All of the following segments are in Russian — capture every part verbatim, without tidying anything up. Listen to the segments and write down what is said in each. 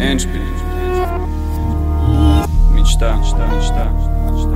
Эндшпиль. Мечта, мечта, мечта, мечта.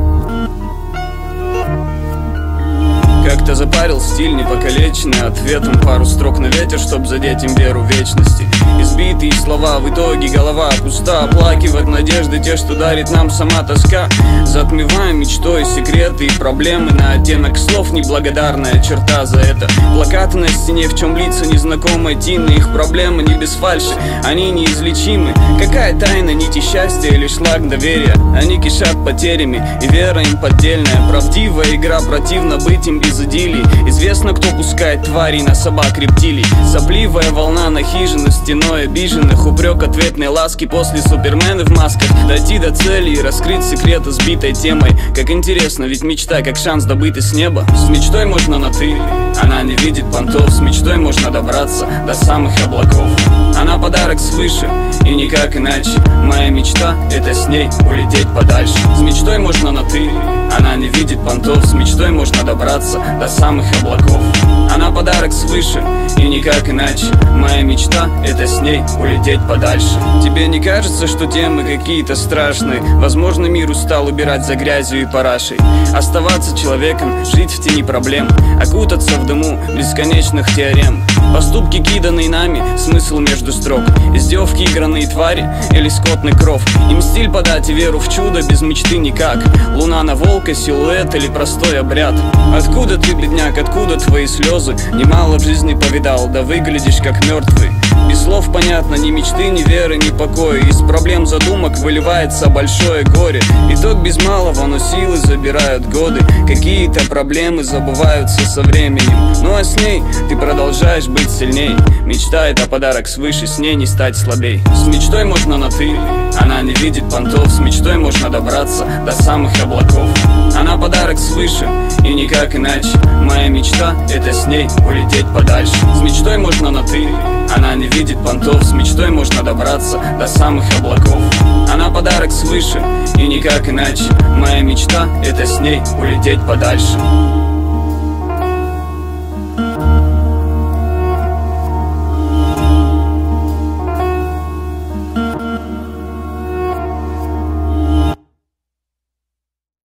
Как-то запарил стиль непокалеченный ответом пару строк на ветер, чтоб задеть им веру вечности. Избитые слова, в итоге голова пуста. Оплакивать надежды те, что дарит нам сама тоска. Затмеваем мечтой секреты и проблемы. На оттенок слов неблагодарная черта за это. Плакаты на стене, в чем лица незнакомой Тины. Их проблемы не без фальши, они неизлечимы. Какая тайна нити счастья или шлак доверия? Они кишат потерями, и вера им поддельная. Правдивая игра, противно быть им без идиллий. Известно, кто пускает тварей на собак рептилий. Сопливая волна на хижины, стеной обиженных. Упрек ответной ласки после супермены в масках. Дойти до цели и раскрыть секреты сбитой темой. Как интересно, ведь мечта как шанс добытый с неба. С мечтой можно на ты, она не видит понтов. С мечтой можно добраться до самых облаков. Она подарок свыше, и никак иначе. Моя мечта — это с ней улететь подальше. С мечтой можно на ты, она не видит понтов. С мечтой можно добраться до самых облаков. Она подарок свыше, и никак иначе. Моя мечта — это с ней улететь подальше. Тебе не кажется, что темы какие-то страшные? Возможно, мир устал убирать за грязью и парашей. Оставаться человеком, жить в тени проблем, окутаться в дыму бесконечных теорем. Поступки, киданные нами, смысл между строк. Издевки, игранные твари или скотный кров. Им стиль подать и веру в чудо, без мечты никак. Луна на волка, силуэт или простой обряд. Откуда ты, бедняк, откуда твои слезы? Немало в жизни повидал, да выглядишь как мертвый. Без слов понятно, ни мечты, ни веры, ни покоя. Из проблем задумок выливается большое горе. Итог без малого, но силы забирают годы. Какие-то проблемы забываются со временем. Ну а с ней ты продолжаешь быть сильней. Мечта — это подарок свыше, с ней не стать слабей. С мечтой можно на ты, она не видит понтов. С мечтой можно добраться до самых облаков. Она подарок свыше, и никак иначе. Моя мечта — это с ней улететь подальше. С мечтой можно на ты, она не видит понтов. С мечтой можно добраться до самых облаков. Она подарок свыше, и никак иначе. Моя мечта — это с ней улететь подальше.